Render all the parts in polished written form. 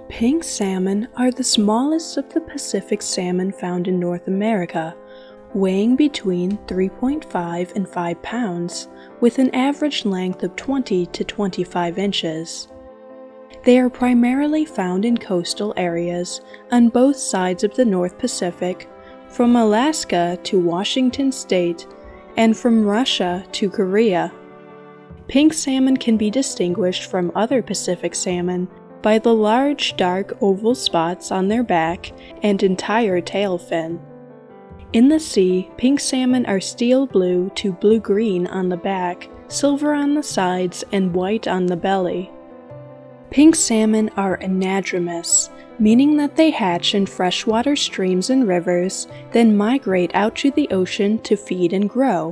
Pink salmon are the smallest of the Pacific salmon found in North America, weighing between 3.5 and 5 pounds, with an average length of 20 to 25 inches. They are primarily found in coastal areas on both sides of the North Pacific, from Alaska to Washington State, and from Russia to Korea. Pink salmon can be distinguished from other Pacific salmon by the large dark oval spots on their back and entire tail fin. In the sea, pink salmon are steel blue to blue-green on the back, silver on the sides, and white on the belly. Pink salmon are anadromous, meaning that they hatch in freshwater streams and rivers, then migrate out to the ocean to feed and grow.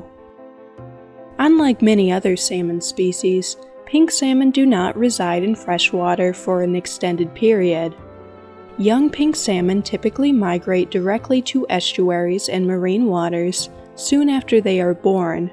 Unlike many other salmon species, pink salmon do not reside in freshwater for an extended period. Young pink salmon typically migrate directly to estuaries and marine waters soon after they are born.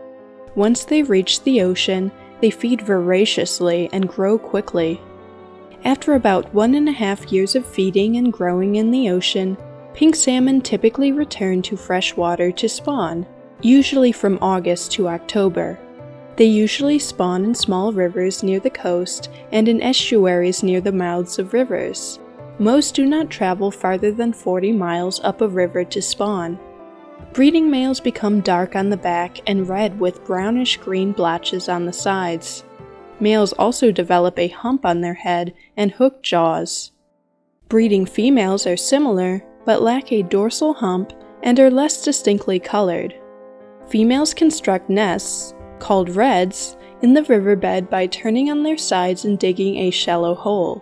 Once they reach the ocean, they feed voraciously and grow quickly. After about 1.5 years of feeding and growing in the ocean, pink salmon typically return to freshwater to spawn, usually from August to October. They usually spawn in small rivers near the coast and in estuaries near the mouths of rivers. Most do not travel farther than 40 miles up a river to spawn. Breeding males become dark on the back and red with brownish-green blotches on the sides. Males also develop a hump on their head and hooked jaws. Breeding females are similar, but lack a dorsal hump and are less distinctly colored. Females construct nests, called redds, in the riverbed by turning on their sides and digging a shallow hole.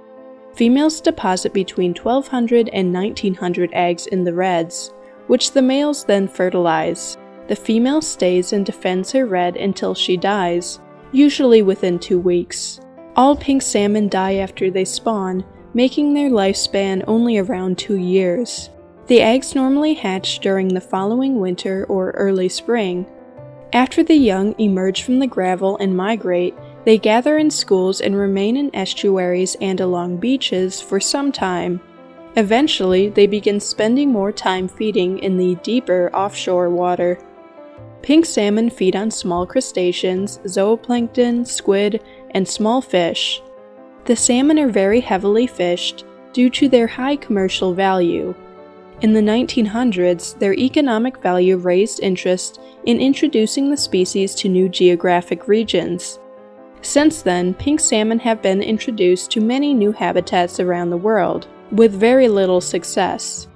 Females deposit between 1,200 and 1,900 eggs in the redds, which the males then fertilize. The female stays and defends her redd until she dies, usually within 2 weeks. All pink salmon die after they spawn, making their lifespan only around 2 years. The eggs normally hatch during the following winter or early spring. After the young emerge from the gravel and migrate, they gather in schools and remain in estuaries and along beaches for some time. Eventually, they begin spending more time feeding in the deeper offshore water. Pink salmon feed on small crustaceans, zooplankton, squid, and small fish. The salmon are very heavily fished due to their high commercial value. In the 1900s, their economic value raised interest in introducing the species to new geographic regions. Since then, pink salmon have been introduced to many new habitats around the world, with very little success.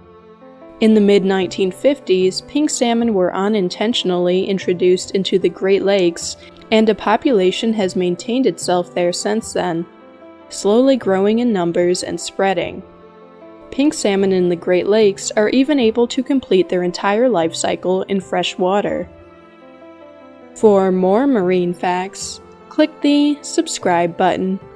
In the mid-1950s, pink salmon were unintentionally introduced into the Great Lakes, and a population has maintained itself there since then, slowly growing in numbers and spreading. Pink salmon in the Great Lakes are even able to complete their entire life cycle in fresh water. For more marine facts, click the subscribe button.